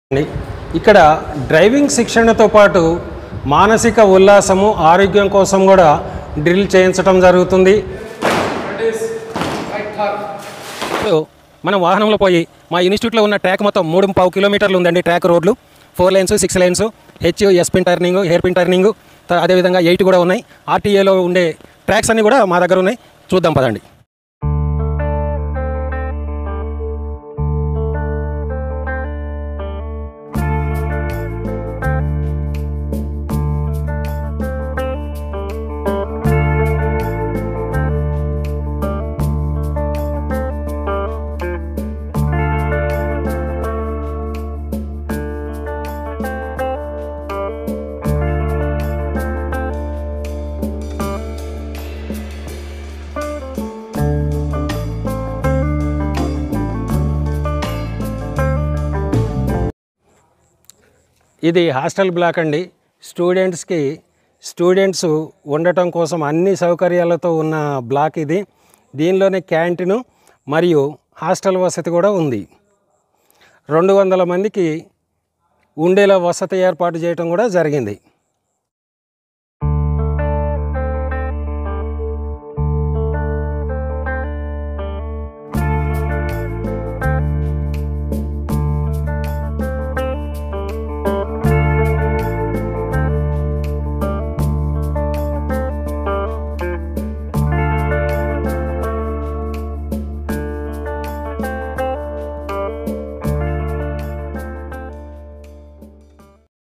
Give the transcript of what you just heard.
ఇక్కడ డ్రైవింగ్ శిక్షణతో పాటు మానసిక ఉల్లాసము ఆరోగ్యం కోసం కూడా డ్రిల్ చేయించడం జరుగుతుంది. మనం వాహనంలో పోయి మా ఇన్స్టిట్యూట్లో ఉన్న ట్రాక్ మొత్తం 3.5 కిలోమీటర్లు ఉందండి. ట్రాక్ రోడ్లు 4 lines 6 lines H S pin turning hairpin turning అదేవిధంగా 8 కూడా ఉన్నాయి. ఆర్టీఏలో ఉండే ట్రాక్స్ అన్నీ కూడా మా దగ్గర ఉన్నాయి. చూద్దాం పదండి. ఇది హాస్టల్ బ్లాక్ అండి. స్టూడెంట్స్ ఉండటం కోసం అన్ని సౌకర్యాలతో ఉన్న బ్లాక్ ఇది. దీనిలోనే క్యాంటీను మరియు హాస్టల్ వసతి కూడా ఉంది. 200 మందికి ఉండేలా వసతి ఏర్పాటు చేయడం కూడా జరిగింది.